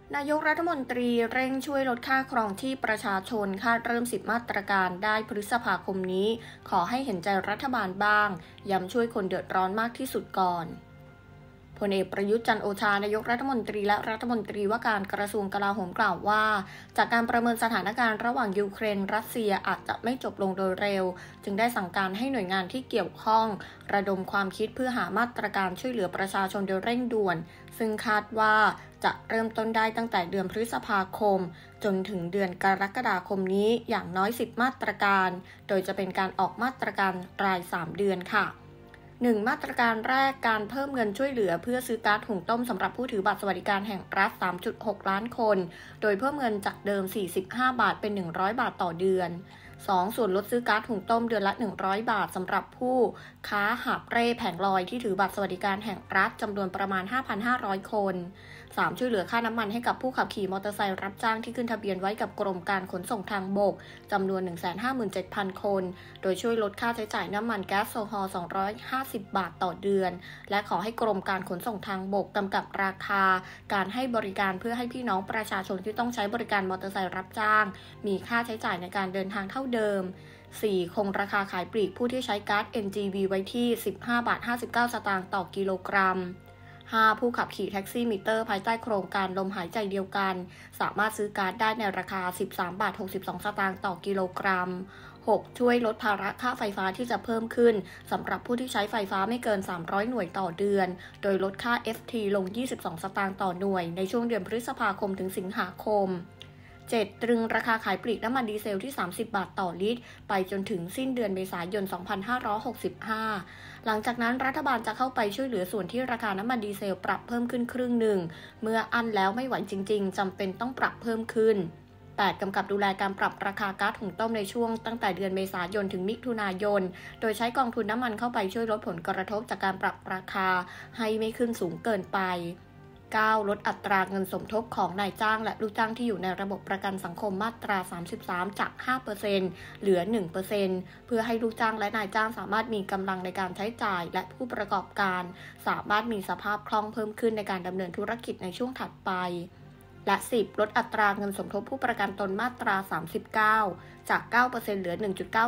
นายกรัฐมนตรีเร่งช่วยลดค่าครองที่ประชาชนคาดเริ่ม10 มาตรการได้พฤษภาคมนี้ขอให้เห็นใจรัฐบาลบ้างย้ำช่วยคนเดือดร้อนมากที่สุดก่อนพลเอกประยุทธ์จันทร์โอชานายกรัฐมนตรีและรัฐมนตรีว่าการกระทรวงกลาโหมกล่าวว่าจากการประเมินสถานการณ์ระหว่างยูเครนรัสเซียอาจจะไม่จบลงโดยเร็วจึงได้สั่งการให้หน่วยงานที่เกี่ยวข้องระดมความคิดเพื่อหามาตรการช่วยเหลือประชาชนโดยเร่งด่วนซึ่งคาดว่าจะเริ่มต้นได้ตั้งแต่เดือนพฤษภาคมจนถึงเดือนกรกฎาคมนี้อย่างน้อย10 มาตรการโดยจะเป็นการออกมาตรการราย3 เดือนค่ะ1 มาตรการแรกการเพิ่มเงินช่วยเหลือเพื่อซื้อก๊าซหุงต้มสำหรับผู้ถือบัตรสวัสดิการแห่งรัฐ 3.6 ล้านคนโดยเพิ่มเงินจากเดิม45 บาทเป็น100 บาทต่อเดือน2ส่วนลดซื้อก๊าซหุงต้มเดือนละ100 บาทสำหรับผู้ค้าหาบเร่แผงลอยที่ถือบัตรสวัสดิการแห่งรัฐจำนวนประมาณ 5,500 คน3ช่วยเหลือค่าน้ำมันให้กับผู้ขับขี่มอเตอร์ไซค์รับจ้างที่ขึ้นทะเบียนไว้กับกรมการขนส่งทางบกจำนวน 157,000 คนโดยช่วยลดค่าใช้จ่ายน้ำมันแก๊สโซฮอล์250 บาทต่อเดือนและขอให้กรมการขนส่งทางบกกำกับราคาการให้บริการเพื่อให้พี่น้องประชาชนที่ต้องใช้บริการมอเตอร์ไซค์รับจ้างมีค่าใช้จ่ายในการเดินทางเท่าเดิม4คงราคาขายปลีกผู้ที่ใช้ก๊าซ NGV ไว้ที่ 15.59 สตางค์ต่อกิโลกรัม5ผู้ขับขี่แท็กซี่มิเตอร์ภายใต้โครงการลมหายใจเดียวกันสามารถซื้อก๊าซได้ในราคา 13.62 สตางค์ต่อกิโลกรัม6ช่วยลดภาระค่าไฟฟ้าที่จะเพิ่มขึ้นสำหรับผู้ที่ใช้ไฟฟ้าไม่เกิน300หน่วยต่อเดือนโดยลดค่า FT ลง22 สตางค์ต่อหน่วยในช่วงเดือนพฤษภาคมถึงสิงหาคม7ตรึงราคาขายปลีกน้ำมันดีเซลที่30 บาทต่อลิตรไปจนถึงสิ้นเดือนเมษายน 2565 หลังจากนั้นรัฐบาลจะเข้าไปช่วยเหลือส่วนที่ราคาน้ำมันดีเซลปรับเพิ่มขึ้นครึ่งหนึ่งเมื่ออั้นแล้วไม่ไหวจริงๆจำเป็นต้องปรับเพิ่มขึ้น8กำกับดูแลการปรับราคาก๊าซหุงต้มในช่วงตั้งแต่เดือนเมษายนถึงมิถุนายนโดยใช้กองทุนน้ำมันเข้าไปช่วยลดผลกระทบจากการปรับราคาให้ไม่ขึ้นสูงเกินไป9ลดอัตราเงินสมทบของนายจ้างและลูกจ้างที่อยู่ในระบบประกันสังคมมาตรา33จาก 5% เหลือ 1% เพื่อให้ลูกจ้างและนายจ้างสามารถมีกำลังในการใช้จ่ายและผู้ประกอบการสามารถมีสภาพคล่องเพิ่มขึ้นในการดำเนินธุรกิจในช่วงถัดไปและ10ลดอัตราเงินสมทบผู้ประกันตนมาตรา39จาก 9% เหลือ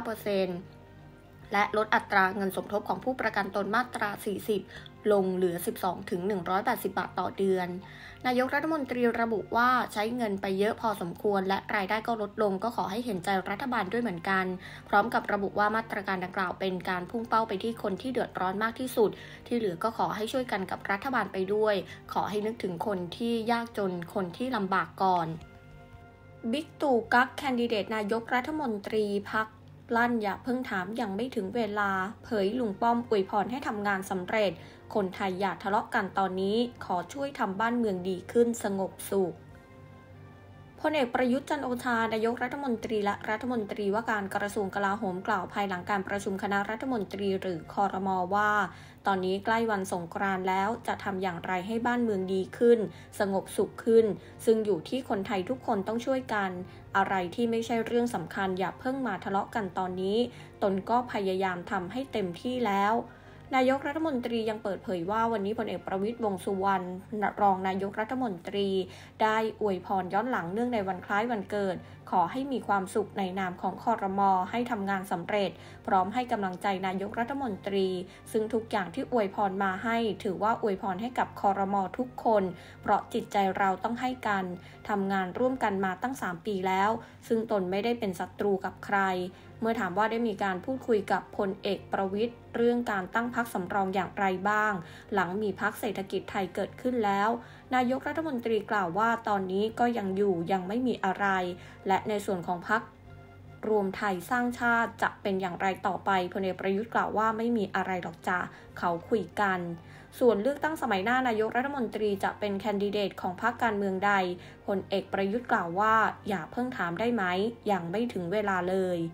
1.9%และลดอัตราเงินสมทบของผู้ประกันตนมาตรา40ลงเหลือ 12-180 บาทต่อเดือนนายกรัฐมนตรีระบุว่าใช้เงินไปเยอะพอสมควรและรายได้ก็ลดลงก็ขอให้เห็นใจรัฐบาลด้วยเหมือนกันพร้อมกับระบุว่ามาตรการดังกล่าวเป็นการพุ่งเป้าไปที่คนที่เดือดร้อนมากที่สุดที่เหลือก็ขอให้ช่วยกันกับรัฐบาลไปด้วยขอให้นึกถึงคนที่ยากจนคนที่ลำบากก่อนบิ๊กตู่กั๊กแคนดิเดตนายกรัฐมนตรีพรรคลั่นอย่าเพิ่งถามยังไม่ถึงเวลาเผยลุงป้อมอวยพรให้ทำงานสำเร็จคนไทยอย่าทะเลาะกันตอนนี้ขอช่วยทำบ้านเมืองดีขึ้นสงบสุขพลเอกประยุทธ์จันทร์โอชานายกรัฐมนตรีและรัฐมนตรีว่าการกระทรวงกลาโหมกล่าวภายหลังการประชุมคณะรัฐมนตรีหรือครม.ว่าตอนนี้ใกล้วันสงกรานต์แล้วจะทำอย่างไรให้บ้านเมืองดีขึ้นสงบสุขขึ้นซึ่งอยู่ที่คนไทยทุกคนต้องช่วยกันอะไรที่ไม่ใช่เรื่องสำคัญอย่าเพิ่งมาทะเลาะกันตอนนี้ตนก็พยายามทำให้เต็มที่แล้วนายกรัฐมนตรียังเปิดเผยว่าวันนี้พลเอกประวิตร วงษ์สุวรรณรองนายกรัฐมนตรีได้อวยพรย้อนหลังเนื่องในวันคล้ายวันเกิดขอให้มีความสุขในนามของครม.ให้ทำงานสำเร็จพร้อมให้กำลังใจนายกรัฐมนตรีซึ่งทุกอย่างที่อวยพรมาให้ถือว่าอวยพรให้กับครม.ทุกคนเพราะจิตใจเราต้องให้กันทำงานร่วมกันมาตั้ง3 ปีแล้วซึ่งตนไม่ได้เป็นศัตรูกับใครเมื่อถามว่าได้มีการพูดคุยกับพลเอกประวิตรเรื่องการตั้งพรรคสำรองอย่างไรบ้างหลังมีพรรคเศรษฐกิจไทยเกิดขึ้นแล้วนายกรัฐมนตรีกล่าวว่าตอนนี้ก็ยังอยู่ยังไม่มีอะไรและในส่วนของพรรครวมไทยสร้างชาติจะเป็นอย่างไรต่อไปพลเอกประยุทธ์กล่าวว่าไม่มีอะไรหรอกจ้ะเขาคุยกันส่วนเลือกตั้งสมัยหน้านายกรัฐมนตรีจะเป็นแคนดิเดตของพรรคการเมืองใดพลเอกประยุทธ์กล่าวว่าอย่าเพิ่งถามได้ไหมยังไม่ถึงเวลาเลยพ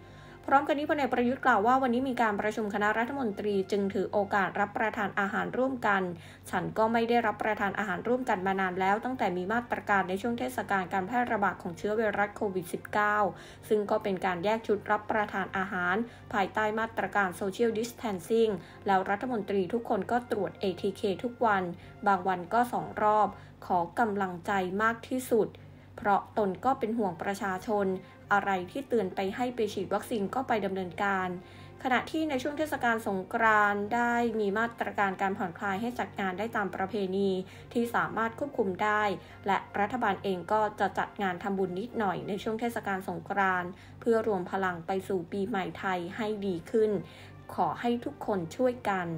พร้อมกันนี้พลเอกประยุทธ์กล่าวว่าวันนี้มีการประชุมคณะรัฐมนตรีจึงถือโอกาสรับประทานอาหารร่วมกันฉันก็ไม่ได้รับประทานอาหารร่วมกันมานานแล้วตั้งแต่มีมาตรการในช่วงเทศกาลการแพร่ระบาดของเชื้อไวรัสโควิด -19 ซึ่งก็เป็นการแยกชุดรับประทานอาหารภายใต้มาตรการ Social Distancing แล้วรัฐมนตรีทุกคนก็ตรวจ ATK ทุกวันบางวันก็2 รอบขอกำลังใจมากที่สุดเพราะตนก็เป็นห่วงประชาชนอะไรที่เตือนไปให้ไปฉีดวัคซีนก็ไปดำเนินการขณะที่ในช่วงเทศกาลสงกรานต์ได้มีมาตรการการผ่อนคลายให้จัดงานได้ตามประเพณีที่สามารถควบคุมได้และรัฐบาลเองก็จะจัดงานทำบุญนิดหน่อยในช่วงเทศกาลสงกรานต์เพื่อรวมพลังไปสู่ปีใหม่ไทยให้ดีขึ้นขอให้ทุกคนช่วยกัน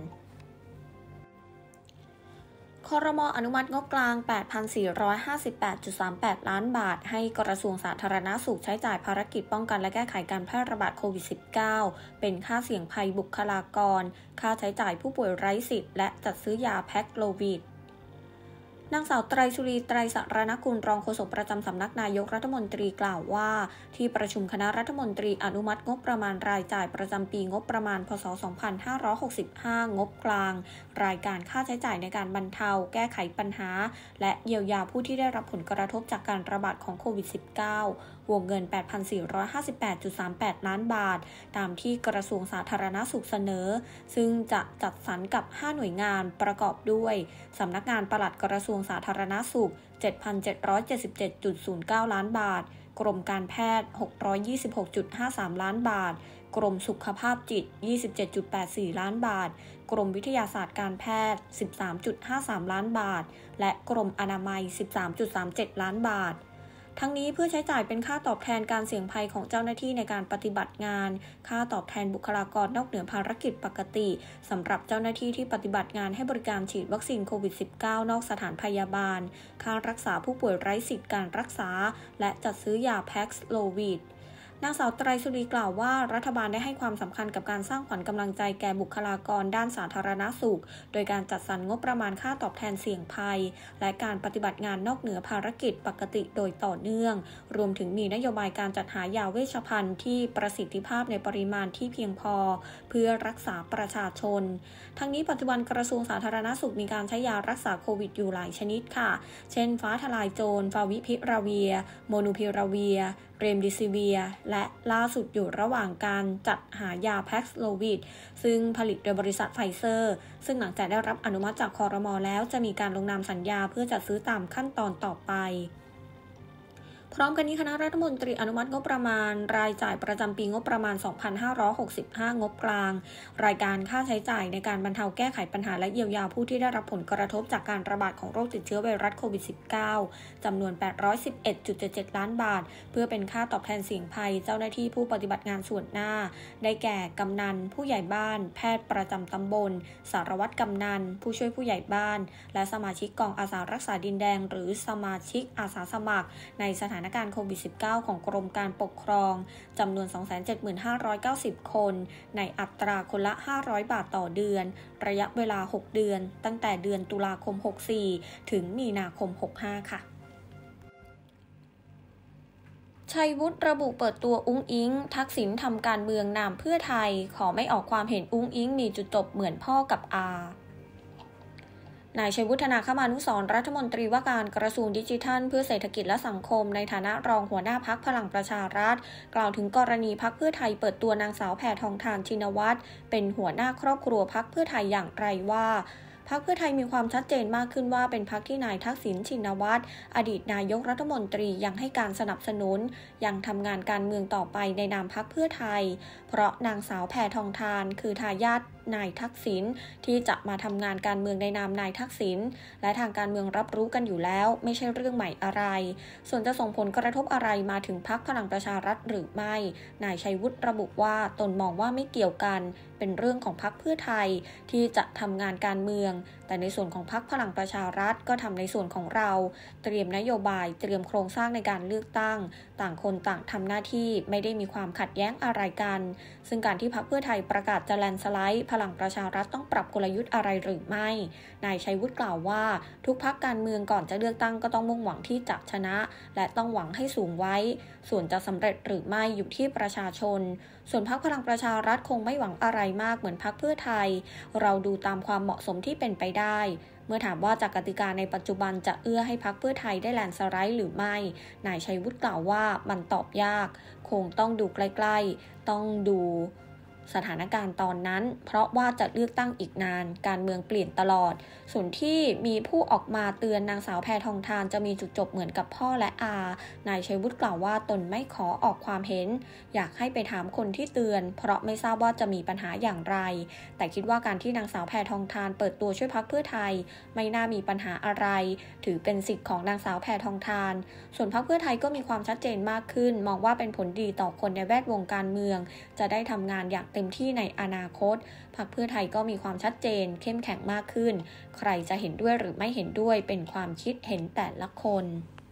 ครม.อนุมัติงบกลาง 8,458.38 ล้านบาทให้กระทรวงสาธารณสุขใช้จ่ายภารกิจป้องกันและแก้ไขการแพร่ระบาดโควิด -19 เป็นค่าเสี่ยงภัยบุคลากรค่าใช้จ่ายผู้ป่วยไร้สิทธิ์และจัดซื้อยาแพ็คโลวิดนางสาวไตรสุรีไตรสรณกุลรองโฆษกประจำสำนักนายกรัฐมนตรีกล่าวว่าที่ประชุมคณะรัฐมนตรีอนุมัติงบประมาณรายจ่ายประจำปีงบประมาณพศ 2565 งบกลางรายการค่าใช้จ่ายในการบรรเทาแก้ไขปัญหาและเยียวยาผู้ที่ได้รับผลกระทบจากการระบาดของโควิด -19 วงเงิน 8,458.38 ล้านบาทตามที่กระทรวงสาธารณสุขเสนอซึ่งจะจัดสรรกับ5หน่วยงานประกอบด้วยสำนักงานปลัดกระทรวงสาธารณสุข 7,777.09 ล้านบาทกรมการแพทย์ 626.53 ล้านบาทกรมสุขภาพจิต 27.84 ล้านบาทกรมวิทยาศาสตร์การแพทย์ 13.53 ล้านบาทและกรมอนามัย 13.37 ล้านบาททั้งนี้เพื่อใช้จ่ายเป็นค่าตอบแทนการเสี่ยงภัยของเจ้าหน้าที่ในการปฏิบัติงานค่าตอบแทนบุคลากรนอกเหนือภารกิจปกติสำหรับเจ้าหน้าที่ที่ปฏิบัติงานให้บริการฉีดวัคซีนโควิด -19 นอกสถานพยาบาลค่ารักษาผู้ป่วยไร้สิทธิการรักษาและจัดซื้อยาแพ็คโลวิดนางสาวไตรสุรีกล่าวว่ารัฐบาลได้ให้ความสำคัญกับการสร้างขวัญกำลังใจแก่บุคลากรด้านสาธารณสุขโดยการจัดสรรงบประมาณค่าตอบแทนเสี่ยงภัยและการปฏิบัติงานนอกเหนือภารกิจปกติโดยต่อเนื่องรวมถึงมีนโยบายการจัดหายาเวชภัณฑ์ที่ประสิทธิภาพในปริมาณที่เพียงพอเพื่อรักษาประชาชนทั้งนี้ปัจจุบันกระทรวงสาธารณสุขมีการใช้ยารักษาโควิดอยู่หลายชนิดค่ะเช่นฟ้าทลายโจรฟาวิพิราเวียโมนูพิราเวียเรมดิซิเวียและล่าสุดอยู่ระหว่างการจัดหายาแพ็คโลวิดซึ่งผลิตโดยบริษัทไฟเซอร์ซึ่งหลังจากได้รับอนุมัติจากครม.แล้วจะมีการลงนามสัญญาเพื่อจัดซื้อตามขั้นตอนต่อไปพร้อมกันนี้คณะรัฐมนตรีอนุมัติงบประมาณรายจ่ายประจำปีงบประมาณ 2565 งบกลางรายการค่าใช้จ่ายในการบรรเทาแก้ไขปัญหาและเยียวยาผู้ที่ได้รับผลกระทบจากการระบาดของโรคติดเชื้อไวรัสโควิด -19 จำนวน 811.77 ล้านบาทเพื่อเป็นค่าตอบแทนเสี่ยงภัยเจ้าหน้าที่ผู้ปฏิบัติงานส่วนหน้าได้แก่กำนันผู้ใหญ่บ้านแพทย์ประจำตำบลสารวัตรกำนันผู้ช่วยผู้ใหญ่บ้านและสมาชิกกองอาสารักษาดินแดงหรือสมาชิกอาสาสมัครในสถานการณ์โควิด -19 ของกรมการปกครองจำนวน 275,990 คนในอัตราคนละ 500 บาทต่อเดือนระยะเวลา 6 เดือนตั้งแต่เดือนตุลาคม 64 ถึงมีนาคม 65 ค่ะชัยวุฒิระบุเปิดตัวอุ๊งอิ๊งทักษิณทำการเมืองนามเพื่อไทยขอไม่ออกความเห็นอุ๊งอิ๊งมีจุดจบเหมือนพ่อกับอานายชัยวุฒิ ธนาคมานุสรณ์รัฐมนตรีว่าการกระทรวงดิจิทัลเพื่อเศรษฐกิจและสังคมในฐานะรองหัวหน้าพรรคพลังประชารัฐกล่าวถึงกรณีพรรคเพื่อไทยเปิดตัวนางสาวแพทองธารชินวัตรเป็นหัวหน้าครอบครัวพรรคเพื่อไทยอย่างไรว่าพรรคเพื่อไทยมีความชัดเจนมากขึ้นว่าเป็นพรรคที่นายทักษิณชินวัตรอดีตนายกรัฐมนตรียังให้การสนับสนุนยังทำงานการเมืองต่อไปในนามพรรคเพื่อไทยเพราะนางสาวแพทองธารคือทายาทนายทักษิณที่จะมาทำงานการเมืองในนามนายทักษิณและทางการเมืองรับรู้กันอยู่แล้วไม่ใช่เรื่องใหม่อะไรส่วนจะส่งผลกระทบอะไรมาถึงพรรคพลังประชารัฐหรือไม่นายชัยวุฒิระบุว่าตนมองว่าไม่เกี่ยวกันเป็นเรื่องของพรรคเพื่อไทยที่จะทำงานการเมืองแต่ในส่วนของพรรคพลังประชารัฐก็ทำในส่วนของเราเตรียมนโยบายเตรียมโครงสร้างในการเลือกตั้งต่างคนต่างทำหน้าที่ไม่ได้มีความขัดแย้งอะไรกันซึ่งการที่พรรคเพื่อไทยประกาศจะแลนด์สไลด์พลังประชารัฐต้องปรับกลยุทธ์อะไรหรือไม่นายชัยวุฒิกล่าวว่าทุกพรรคการเมืองก่อนจะเลือกตั้งก็ต้องมุ่งหวังที่จะชนะและต้องหวังให้สูงไว้ส่วนจะสำเร็จหรือไม่อยู่ที่ประชาชนส่วนพรรคพลังประชารัฐคงไม่หวังอะไรมากเหมือนพรรคเพื่อไทยเราดูตามความเหมาะสมที่เป็นไปได้เมื่อถามว่าจากกติกาในปัจจุบันจะเอื้อให้พรรคเพื่อไทยได้แลนด์สไลด์หรือไม่นายชัยวุฒิกล่าวว่ามันตอบยากคงต้องดูใกล้ๆต้องดูสถานการณ์ตอนนั้นเพราะว่าจะเลือกตั้งอีกนานการเมืองเปลี่ยนตลอดส่วนที่มีผู้ออกมาเตือนนางสาวแพทองธารจะมีจุดจบเหมือนกับพ่อและอานายชัยวุฒิกล่าวว่าตนไม่ขอออกความเห็นอยากให้ไปถามคนที่เตือนเพราะไม่ทราบว่าจะมีปัญหาอย่างไรแต่คิดว่าการที่นางสาวแพทองธารเปิดตัวช่วยพรรคเพื่อไทยไม่น่ามีปัญหาอะไรถือเป็นสิทธิ์ของนางสาวแพทองธารส่วนพรรคเพื่อไทยก็มีความชัดเจนมากขึ้นมองว่าเป็นผลดีต่อคนในแวดวงการเมืองจะได้ทำงานอย่างเต็มที่ในอนาคตพรรคเพื่อไทยก็มีความชัดเจนเข้มแข็งมากขึ้นใครจะเห็นด้วยหรือไม่เห็นด้วยเป็นความคิดเห็นแต่ละคน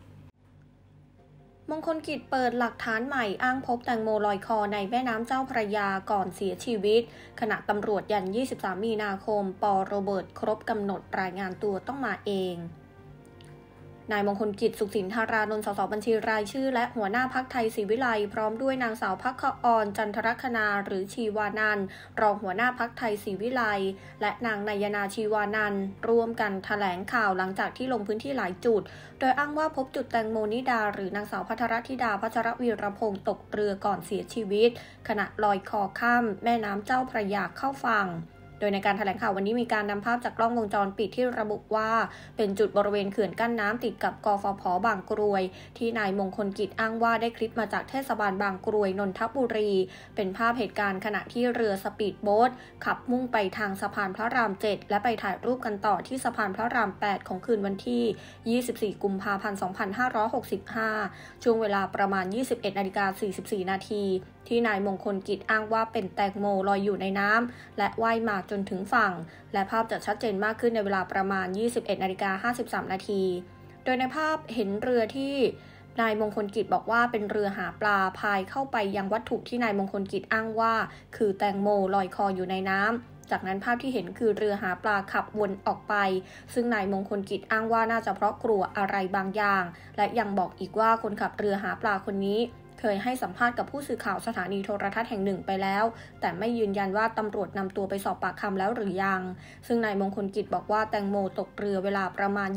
มงคลกิจเปิดหลักฐานใหม่อ้างพบแตงโมลอยคอในแม่น้ำเจ้าพระยาก่อนเสียชีวิตขณะตำรวจยัน23 มีนาคมป.โรเบิร์ตครบกำหนดรายงานตัวต้องมาเองนายมงคลกิจสุขสินธารานนท์ สส บัญชีรายชื่อและหัวหน้าพรรคไทยศรีวิไลย์พร้อมด้วยนางสาวภัคอรจันทรคณาหรือชีวานันท์รองหัวหน้าพรรคไทยศรีวิไลย์และนางนายนาชีวานันท์ร่วมกันแถลงข่าวหลังจากที่ลงพื้นที่หลายจุดโดยอ้างว่าพบจุดแตงโมนิดาหรือนางสาวภัทรธิดาพัชรวีรพงศ์ตกเรือก่อนเสียชีวิตขณะลอยคอข้ามแม่น้ำเจ้าพระยาเข้าฝั่งโดยในการแถลงข่าววันนี้มีการนำภาพจากกล้องวงจรปิดที่ระบุว่าเป็นจุดบริเวณเขื่อนกั้นน้ำติดกับกฟผ.บางกรวยที่นายมงคลกิจอ้างว่าได้คลิปมาจากเทศบาลบางกรวยนนทบุรีเป็นภาพเหตุการณ์ขณะที่เรือสปีดโบ๊ทขับมุ่งไปทางสะพานพระราม 7และไปถ่ายรูปกันต่อที่สะพานพระราม 8ของคืนวันที่ 24 กุมภาพันธ์ 2565 ช่วงเวลาประมาณ 21:44 นาทีที่นายมงคลกิจอ้างว่าเป็นแตงโมลอยอยู่ในน้ำและว่ายมาจนถึงฝั่งและภาพจะชัดเจนมากขึ้นในเวลาประมาณ 21:53 นาทีโดยในภาพเห็นเรือที่นายมงคลกิจบอกว่าเป็นเรือหาปลาพายเข้าไปยังวัตถุที่นายมงคลกิจอ้างว่าคือแตงโมลอยคออยู่ในน้ำจากนั้นภาพที่เห็นคือเรือหาปลาขับวนออกไปซึ่งนายมงคลกิจอ้างว่าน่าจะเพราะกลัวอะไรบางอย่างและยังบอกอีกว่าคนขับเรือหาปลาคนนี้เคยให้สัมภาษณ์กับผู้สื่อข่าวสถานีโทรทัศน์แห่งหนึ่งไปแล้วแต่ไม่ยืนยันว่าตำรวจนำตัวไปสอบปากคำแล้วหรือยังซึ่งนายมงคลกิจบอกว่าแตงโมตกเรือเวลาประมาณ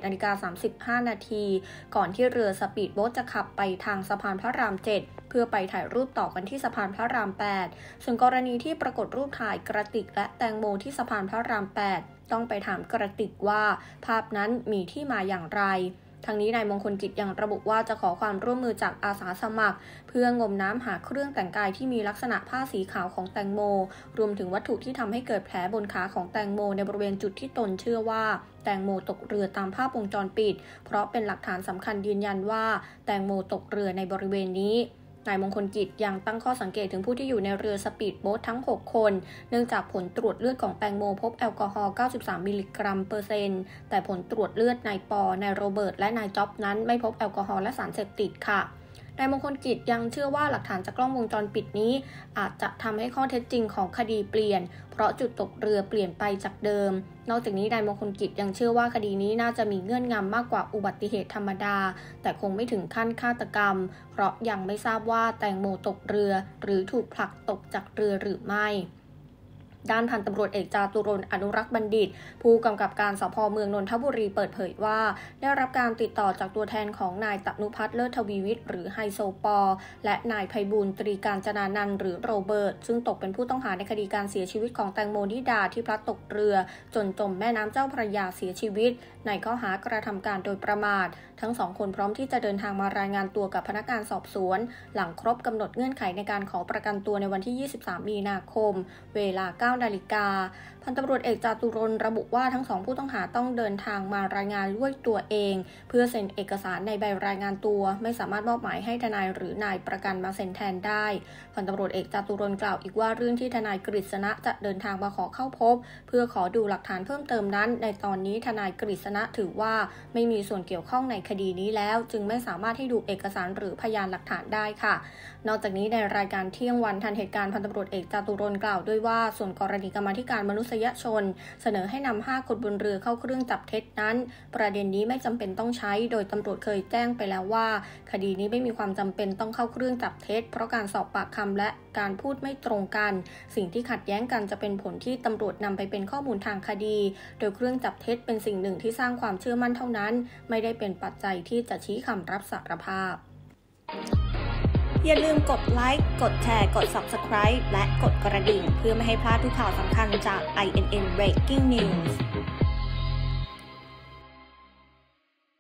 21:35 นาทีก่อนที่เรือสปีดโบ๊ทจะขับไปทางสะพานพระราม 7เพื่อไปถ่ายรูปต่อกันที่สะพานพระราม 8ส่วนกรณีที่ปรากฏรูปถ่ายกระติกและแตงโมที่สะพานพระราม 8ต้องไปถามกระติกว่าภาพนั้นมีที่มาอย่างไรทั้งนี้นายมงคลกิจยังระบุว่าจะขอความร่วมมือจากอาสาสมัครเพื่องมน้ำหาเครื่องแต่งกายที่มีลักษณะผ้าสีขาวของแตงโมรวมถึงวัตถุที่ทำให้เกิดแผลบนขาของแตงโมในบริเวณจุดที่ตนเชื่อว่าแตงโมตกเรือตามภาพวงจรปิดเพราะเป็นหลักฐานสำคัญยืนยันว่าแตงโมตกเรือในบริเวณนี้นายมงคลกิจยังตั้งข้อสังเกตถึงผู้ที่อยู่ในเรือสปีดโบ๊ททั้ง6คนเนื่องจากผลตรวจเลือดของแตงโมพบแอลกอฮอล์ 93 มิลลิกรัมเปอร์เซ็นต์แต่ผลตรวจเลือดนายปอนายโรเบิร์ตและนายจ๊อบนั้นไม่พบแอลกอฮอล์และสารเสพติดค่ะนายมงคลกิจยังเชื่อว่าหลักฐานจากกล้องวงจรปิดนี้อาจจะทำให้ข้อเท็จจริงของคดีเปลี่ยนเพราะจุดตกเรือเปลี่ยนไปจากเดิมนอกจากนี้นายมงคลกิจยังเชื่อว่าคดีนี้น่าจะมีเงื่อนงำมากกว่าอุบัติเหตุธรรมดาแต่คงไม่ถึงขั้นฆาตกรรมเพราะยังไม่ทราบว่าแตงโมตกเรือหรือถูกผลักตกจากเรือหรือไม่ด้านพันตำรวจเอกจาตุรนต์ อนุรักษ์บัณฑิตผู้กำกับการสภ.เมืองนนทบุรีเปิดเผยว่าได้รับการติดต่อจากตัวแทนของนายตนุพัฒน์เลิศทวีวิทย์หรือไฮโซปอและนายไพบูลย์ ตรีกาญจนานันท์หรือโรเบิร์ตซึ่งตกเป็นผู้ต้องหาในคดีการเสียชีวิตของแตงโมนิดาที่พลัดตกเรือจนจมแม่น้ำเจ้าพระยาเสียชีวิตในข้อหากระทำการโดยประมาททั้งสองคนพร้อมที่จะเดินทางมารายงานตัวกับพนักงานสอบสวนหลังครบกำหนดเงื่อนไขในการขอประกันตัวในวันที่ 23 มีนาคมเวลา 9 นาฬิกาพันตำรวจเอกจาตุรนต์ระบุว่าทั้งสองผู้ต้องหาต้องเดินทางมารายงานด้วยตัวเองเพื่อเซ็นเอกสารในใบรายงานตัวไม่สามารถมอบหมายให้ทนายหรือนายประกันมาเซ็นแทนได้พันตำรวจเอกจาตุรนต์กล่าวอีกว่าเรื่องที่ทนายกฤษณะจะเดินทางมาขอเข้าพบเพื่อขอดูหลักฐานเพิ่มเติมนั้นในตอนนี้ทนายกฤษณะถือว่าไม่มีส่วนเกี่ยวข้องในคดีนี้แล้วจึงไม่สามารถให้ดูเอกสารหรือพยานหลักฐานได้ค่ะนอกจากนี้ในรายการเที่ยงวันทันเหตุการณ์พันตำรวจเอกจาตุรนต์กล่าวด้วยว่าส่วนกกรณีกรรมาธิการมนุษยชนเสนอให้นำ5 คนบนเรือเข้าเครื่องจับเท็จนั้นประเด็นนี้ไม่จำเป็นต้องใช้โดยตำรวจเคยแจ้งไปแล้วว่าคดีนี้ไม่มีความจำเป็นต้องเข้าเครื่องจับเท็จเพราะการสอบปากคำและการพูดไม่ตรงกันสิ่งที่ขัดแย้งกันจะเป็นผลที่ตำรวจนำไปเป็นข้อมูลทางคดีโดยเครื่องจับเท็จเป็นสิ่งหนึ่งที่สร้างความเชื่อมั่นเท่านั้นไม่ได้เป็นปัจจัยที่จะชี้คำรับสารภาพอย่าลืมกดไลค์กดแชร์กด Subscribe และกดกระดิ่งเพื่อไม่ให้พลาดทุกข่าวสำคัญจาก INN Breaking News